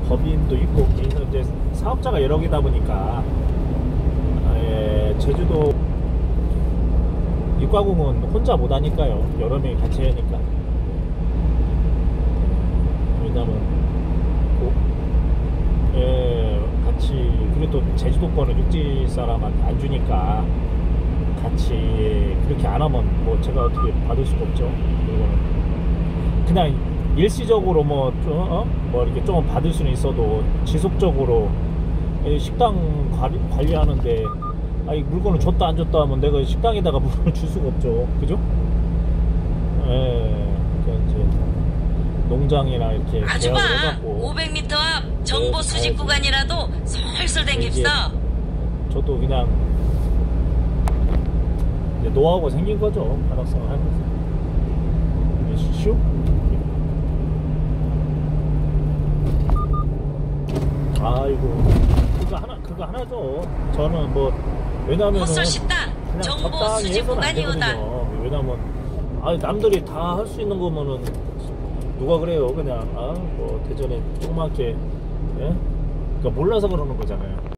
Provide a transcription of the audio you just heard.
법인도 있고 그래서 이제 사업자가 여러 개다 보니까 제주도 육가공은 혼자 못 하니까요. 여러 명이 같이 하니까. 왜냐면 같이 그리고 또 제주도 거는 육지 사람한테 안 주니까 같이 그렇게 안 하면 뭐 제가 어떻게 받을 수가 없죠. 그리고는 그냥 일시적으로 뭐 이렇게 좀 받을 수는 있어도 지속적으로 식당 관리하는데 아니 물건을 줬다 안 줬다 하면 내가 식당에다가 물건을 줄 수가 없죠. 그죠? 그러니까 이제 농장이나 이렇게 아주마 계약을 해갖고 500m 앞 정보 수집 구간이라도 설설 댕깁시다. 저도 그냥 이제 노하우가 생긴 거죠. 가락성을 하면서 쉬우? 아이고 그거 하나죠. 저는 뭐 왜냐면은 헛소 씻다 그냥 정보 적당히 수집 해서는 안 구간이오다. 되거든요. 왜냐면 남들이 다 할 수 있는 거면은 누가 그래요. 그냥 뭐 대전에 조그맣게 그러니까 몰라서 그러는 거잖아요.